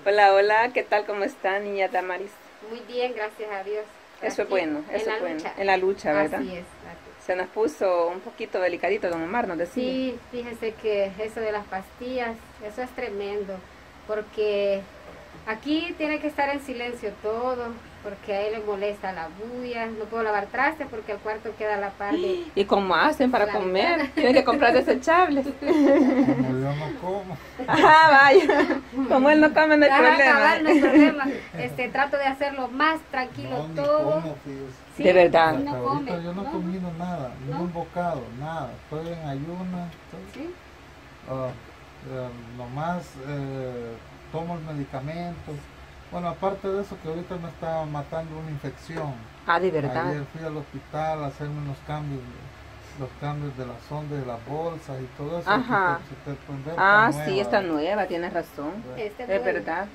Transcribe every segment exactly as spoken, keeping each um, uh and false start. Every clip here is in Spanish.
Hola, hola, ¿qué tal? ¿Cómo está, niña Damaris? Muy bien, gracias a Dios. Eso es bueno, eso es bueno. Lucha. En la lucha, ¿verdad? Así es. Así. Se nos puso un poquito delicadito, don Omar, nos decía. Sí, fíjese que eso de las pastillas, eso es tremendo, porque aquí tiene que estar en silencio todo, porque a él le molesta la bulla, no puedo lavar traste porque el cuarto queda a la par de... ¿Y cómo hacen para comer? Tienen que comprar desechables. Como yo no como. Ah, vaya. Como él no come, no hay Ajá, problema. cabal, no hay problema. Este, trato de hacerlo más tranquilo No, todo. Ni como, Sí, de verdad. Hasta no ahorita come. yo no he No, comido nada, ni no. un bocado, nada. Estoy en ayunas. Sí. Uh, eh, nomás eh, tomo el medicamento. Bueno, aparte de eso, que ahorita me está matando una infección. Ah, de verdad. Ayer fui al hospital a hacerme unos cambios, los cambios de las sondas, de las bolsas y todo eso. Ajá. Si usted puede ver, Ah, está sí, nueva. está nueva, tienes razón. Este Es bueno. verdad.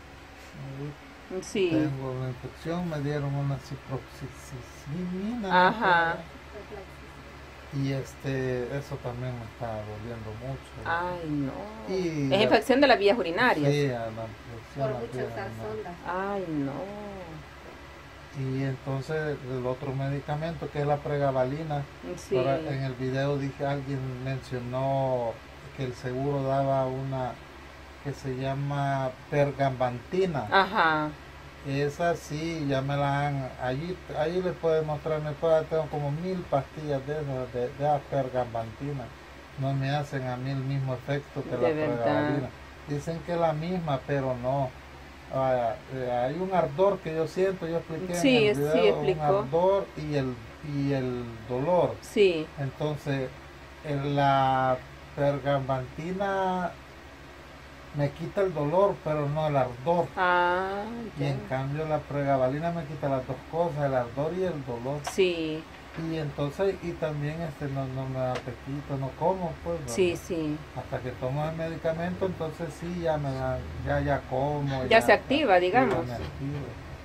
Sí. Tengo una infección, me dieron una ciprofloxacina. Ajá. Y este, eso también me está doliendo mucho. Ay, no. Y es la- infección de las vías urinarias. Sí, a la infección. Por la mucho piel, usar ¿no? sondas. Ay, no. Y entonces el otro medicamento que es la pregabalina. Sí. Ahora, en el video dije, alguien mencionó que el seguro daba una que se llama pergambantina. Ajá. Esa sí, ya me la han, allí, allí les puede mostrar, me puede, tengo como mil pastillas de esas, de, de la pergambantina. No me hacen a mí el mismo efecto que De la verdad. pregabalina. Dicen que es la misma, pero no. Ah, eh, hay un ardor que yo siento, yo expliqué Sí, en el sí, video, un explicó. ardor y el, y el dolor. Sí. Entonces, en la pergambantina me quita el dolor, pero no el ardor. Ah, Y ya. en cambio la pregabalina me quita las dos cosas, el ardor y el dolor. Sí, Y entonces, y también este no, no me da apetito, no como, pues. ¿verdad? sí, sí. Hasta que tomo el medicamento, entonces sí, ya me da, ya, ya como. Ya se activa, sí, digamos. ya me activo.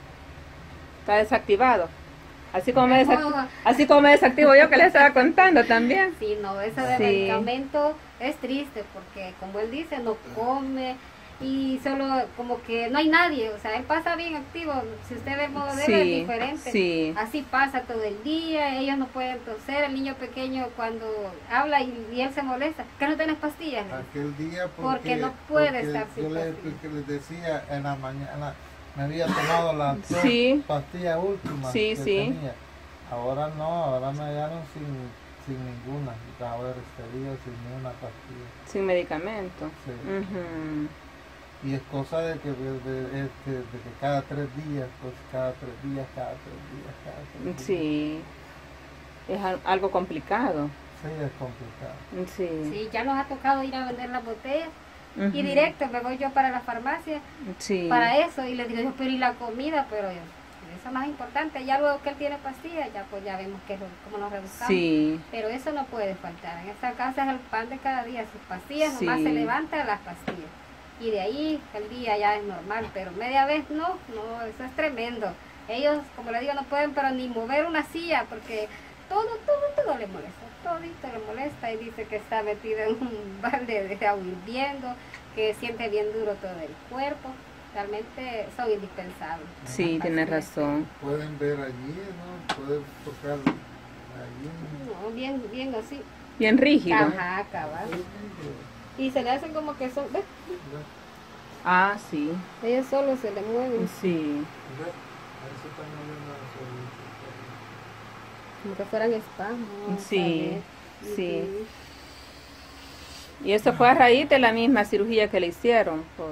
Está desactivado. Así como me, desac- así como me desactivo yo que le estaba contando también. Sí, no, eso de Sí. medicamento es triste porque como él dice, no come y solo como que no hay nadie, o sea, él pasa bien activo, si usted ve el modo de él Sí, es diferente, sí. así pasa todo el día, ellos no pueden toser, el niño pequeño cuando habla y, y él se molesta, ¿que no tienes pastillas? Aquel día porque, Porque no puede porque estar yo sin les, pastillas. porque les decía en la mañana, me había tomado las dos Sí. pastillas últimas Sí, que sí. tenía. Ahora no, ahora me hallaron sin, sin ninguna, ahora este día sin ninguna pastilla. Sin medicamento. Sí. Ujú. Y es cosa de que, de, de- este, de que cada tres días, pues cada tres días, cada tres días, cada tres días. Sí. Es al- algo complicado. Sí, es complicado. Sí. Sí, ya nos ha tocado ir a vender las botellas Ujú. y directo me voy yo para la farmacia Sí. para eso y le digo yo, pero y la comida, pero yo, eso es más importante, ya luego que él tiene pastillas, ya pues ya vemos que es lo- cómo nos reduzcamos. Sí. Pero eso no puede faltar. En esta casa es el pan de cada día. Sus pastillas, Sí. nomás se levanta las pastillas. Y de ahí el día ya es normal. Pero media vez no, no, eso es tremendo. Ellos, como le digo, no pueden pero ni mover una silla porque todo, todo, todo le molesta. Todito le molesta y dice que está metido en un balde de agua hirviendo, que siente bien duro todo el cuerpo. Realmente son indispensables. Sí, Las tienes pastillas. razón. Pueden ver allí, ¿no? Pueden tocar allí. No, bien, bien así. Bien rígido. Ajá, cabal. Y se le hacen como que son, ¿ves? Ah, sí. Ellos solos se le mueven. Sí. Como que fueran espasmos. Sí, ¿sabes? sí. Ujú. Y eso fue a raíz de la misma cirugía que le hicieron por,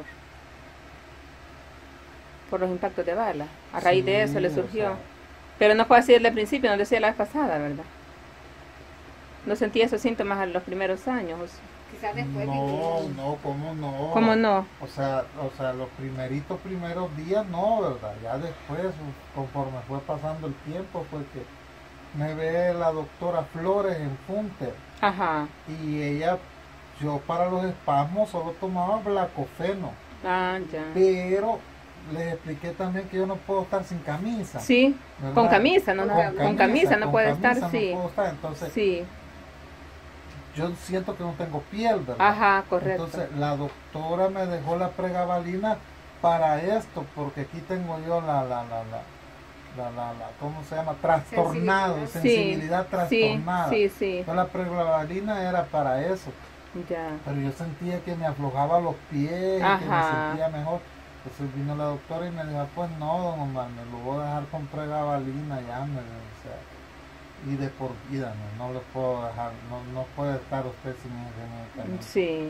por los impactos de bala. A raíz de eso le Sí, surgió. o sea, Pero no fue así desde el principio, nos decía la vez pasada, ¿verdad? No sentía esos síntomas en los primeros años. o sea. Quizás después no, vinieron. no, ¿cómo no? ¿Cómo no? O sea, o sea, los primeritos primeros días no, ¿verdad? Ya después, conforme fue pasando el tiempo, fue que me ve la doctora Flores en Funter Ajá. y ella, yo para los espasmos solo tomaba Blacofeno, Ah, ya. pero les expliqué también que yo no puedo estar sin camisa. Sí, ¿verdad? con camisa, no, no, Con con camisa no con puede camisa estar, no sí. puedo estar, entonces Sí, yo siento que no tengo piel, ¿verdad? ajá, correcto. Entonces la doctora me dejó la pregabalina para esto, porque aquí tengo yo la, la, la, la, la, la, la ¿cómo se llama? Trastornado, Sensibilidad. sensibilidad Sí, trastornada. Sí, sí, Pues la pregabalina era para eso, sí. Ya. pero yo sentía que me aflojaba los pies, y que me Ajá. sentía mejor. Entonces vino la doctora y me dijo, pues no, don Omar, me lo voy a dejar con pregabalina ya, me dijo, o sea, y de por vida, no, no le puedo dejar, no, no puede estar usted sin ese medicamento. Sí.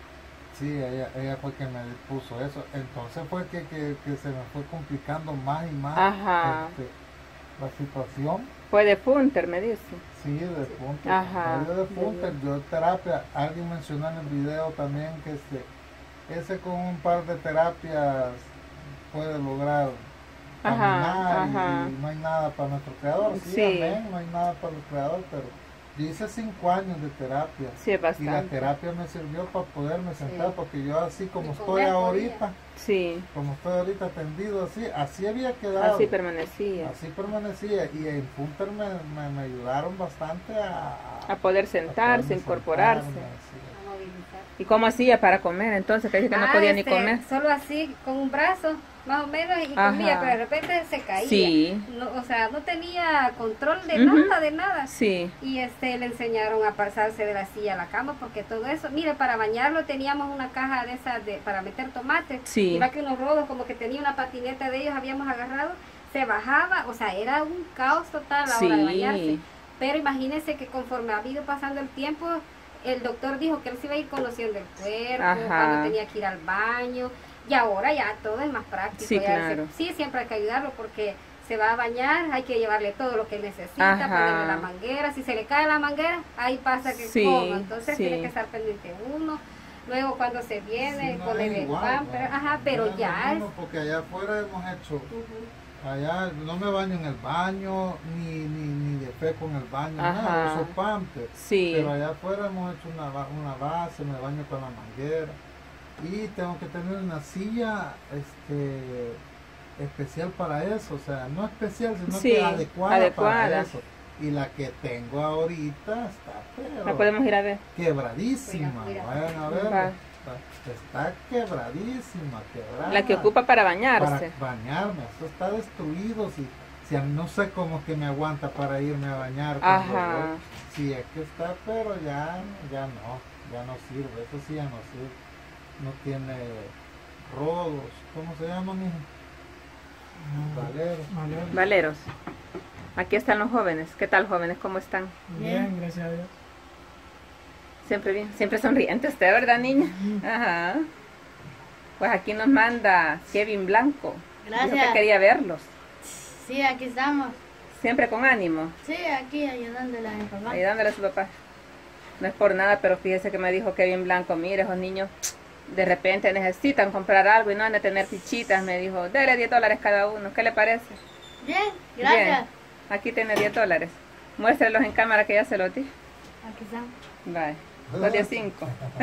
Sí, ella, ella fue que me puso eso. Entonces fue que, que, que se me fue complicando más y más Ajá. este, la situación. Fue de Funter, me dice. Sí, de Funter. Ajá. Yo de Funter, yo terapia. Alguien mencionó en el video también que este, ese con un par de terapias puede lograr Ajá, caminar ajá. y, y no hay nada para nuestro creador. Sí, Sí. amén, no hay nada para el creador, pero yo hice cinco años de terapia. Sí, es Y la bastante. terapia me sirvió para poderme sentar, Sí. porque yo así como Y estoy comer ahorita, Sí, como estoy ahorita tendido así, así había quedado. así permanecía. Así permanecía. Y en Funter me, me, me ayudaron bastante a, A poder a sentarse, poderme incorporarse. sentarme, sí. A movilizar. ¿Y cómo hacía para comer? Entonces, que dice que no Ah, podía ni este, comer. Solo así, con un brazo, más o menos, y Ajá. comía, pero de repente se caía. Sí. No, o sea, no tenía control de Ujú. nada, de nada. Sí. Y este le enseñaron a pasarse de la silla a la cama, porque todo eso, mire, para bañarlo teníamos una caja de esas de, para meter tomates. Sí. Iba que unos rodos, como que tenía una patineta de ellos, habíamos agarrado, se bajaba, o sea, era un caos total a la hora de bañarse. Sí. Pero imagínense que conforme ha ido pasando el tiempo, el doctor dijo que él se iba a ir conociendo el cuerpo, Ajá. cuando tenía que ir al baño, y ahora ya todo es más práctico. Sí, ya claro. se- sí, siempre hay que ayudarlo porque se va a bañar, hay que llevarle todo lo que necesita, Ajá. ponerle la manguera, si se le cae la manguera, ahí pasa que Sí, coma, entonces sí. tiene que estar pendiente uno. Luego cuando se viene, Sí, no ponerle es el igual, pamper, ¿no? ajá, No pero es lo ya es... mismo, porque allá afuera hemos hecho, Ujú. allá no me baño en el baño, ni, ni, ni de fe con el baño, nada, Ajá. uso Pamper. Sí. Pero allá afuera hemos hecho una, ba- una base, me baño con la manguera. Y tengo que tener una silla este, especial para eso, o sea, no especial, sino Sí, que adecuada, adecuada. para eso. Y la que tengo ahorita está, pero La podemos ir a ver. quebradísima, Mira, mira. vayan a ver, Va. está, está quebradísima, quebrada. La que ocupa para bañarse. Para bañarme, eso está destruido, si, si a- no sé cómo es que me aguanta para irme a bañar. cuando Ajá. voy. Sí, es que está, pero ya, ya no, ya no sirve, eso sí ya no sirve. No tiene rodos, ¿cómo se llaman, hijo? Valeros. Vale. Valeros. Aquí están los jóvenes. ¿Qué tal, jóvenes? ¿Cómo están? Bien, gracias a Dios. Siempre bien. Siempre sonriente usted, ¿verdad, niña? Ajá. Pues aquí nos manda Kevin Blanco. Dijo Gracias. que quería verlos. Sí, aquí estamos. Siempre con ánimo. Sí, aquí ayudándole a mi papá. Ayudándole a su papá. No es por nada, pero fíjese que me dijo Kevin Blanco, mire, esos niños de repente necesitan comprar algo y no han de tener fichitas. Me dijo, dele diez dólares cada uno. ¿Qué le parece? Bien, gracias. Bien. Aquí tiene diez dólares. Muéstrelos en cámara que ya se los di. Aquí estamos. Vale. Los diez cinco.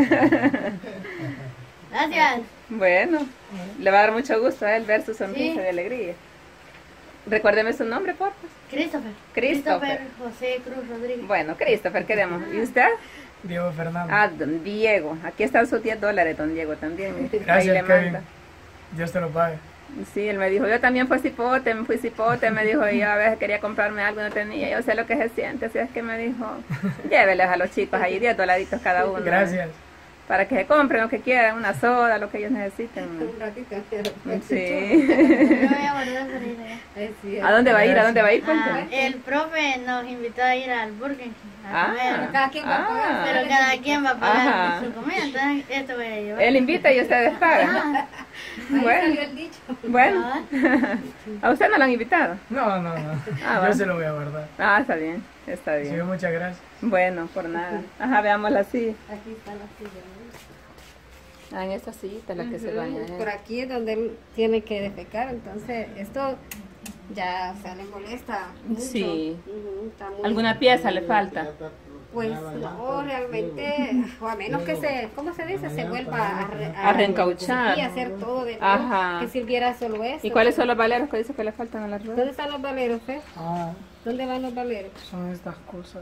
Gracias. Bueno, le va a dar mucho gusto a él ver su sonrisa Sí. de alegría. Recuérdeme su nombre, por favor. Christopher. Christopher. José Cruz Rodríguez. Bueno, Christopher, queremos. ¿Y usted? Diego Fernando. Ah, don Diego. Aquí están sus diez dólares, don Diego, también. Ahí Gracias, le Kevin. manda. Dios te lo pague. Sí, él me dijo, yo también fui cipote, me fui cipote, me dijo, y yo a veces quería comprarme algo y no tenía, yo sé lo que se siente, así es que me dijo, lléveles a los chicos ahí diez dolaritos cada uno. Gracias. Para que se compren lo que quieran, una soda, lo que ellos necesiten. Un ratito. Sí. Yo me voy a guardar para ir allá. Es ¿A dónde va a ir? ¿A dónde va a ir? Ah, Cuénteme. el profe nos invitó a ir al Burger King a comer. Ah, Cada quien va a pagar. ah. Pero cada quien va a pagar Ajá. su comida, entonces esto voy a llevar. Él invita y ustedes pagan. Ah, Ahí Bueno. salió el dicho. Bueno, ah, ¿a usted no lo han invitado? No, no, no. Ah, Yo va. se lo voy a guardar. Ah, está bien, está Así que bien. muchas gracias. Bueno, por nada. Ajá, veámosla así. Aquí está la silla. Ah, en esta sillita la que se baña. ¿eh? Por aquí es donde él tiene que defecar, entonces esto ya se le molesta mucho. Sí. Ujú, está muy- ¿Alguna pieza le falta? Pues no, realmente, o a menos que se, ¿cómo se dice? Se vuelva a, re- A reencauchar. Y hacer todo de nuevo, Ajá. que sirviera solo eso. ¿Y cuáles son los valeros que dice que le faltan a la rueda? ¿Dónde están los valeros, Fe? Ah, ¿Dónde van los valeros? son estas cosas.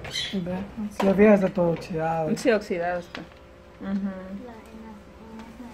Ve, si lo fijas está todo oxidado. Sí, oxidado está. Ujú. la- en la- en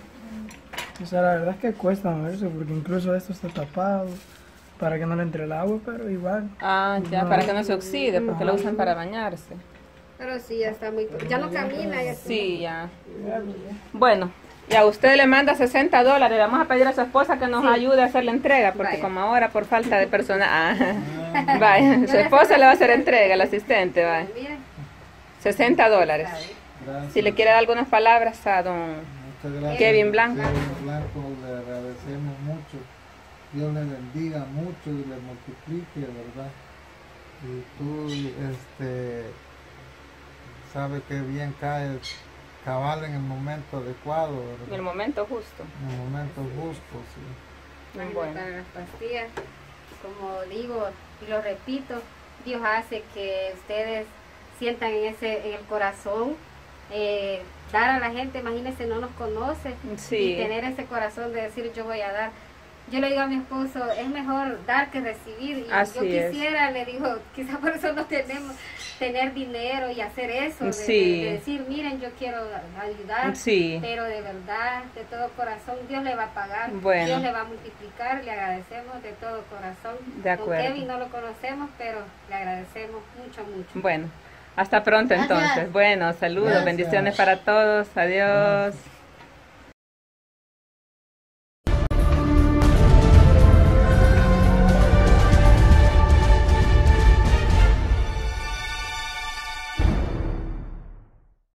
O sea, la verdad es que cuesta moverse porque incluso esto está tapado para que no le entre el agua, pero igual. Ah, ya, No. para que no se oxide, porque lo Ajá. usan para bañarse. Pero sí, ya está muy... Ya no camina. Ya Sí, ya. Bueno, y a usted le manda sesenta dólares. Le vamos a pedir a su esposa que nos Sí. ayude a hacer la entrega, porque Vaya. como ahora por falta de personal... Ah, vaya, su esposa le va a hacer entrega, el asistente, vaya. Miren, sesenta dólares. ¿sabe? Gracias. Si le quiere dar algunas palabras a don... Muchas gracias. Kevin Blanco. Kevin Blanco, le agradecemos mucho. Dios le bendiga mucho y le multiplique, ¿verdad? Y tú, este, sabes que bien caes cabal en el momento adecuado, En el ¿verdad? momento justo. En el momento justo, sí. Bueno, Bueno. para las pastillas, como digo y lo repito, Dios hace que ustedes sientan en ese en el corazón eh, dar a la gente. Imagínense, no nos conoce, Sí. y tener ese corazón de decir yo voy a dar. Yo le digo a mi esposo, es mejor dar que recibir, y Así yo es. quisiera, le digo, quizás por eso no tenemos tener dinero y hacer eso, de, Sí. de- de decir, miren, yo quiero ayudar, Sí. pero de verdad, de todo corazón, Dios le va a pagar, Bueno. Dios le va a multiplicar, le agradecemos de todo corazón. De Don acuerdo. Kevin no lo conocemos, pero le agradecemos mucho, mucho. Bueno, hasta pronto Gracias. entonces. Bueno, saludos, Gracias. bendiciones para todos. Adiós.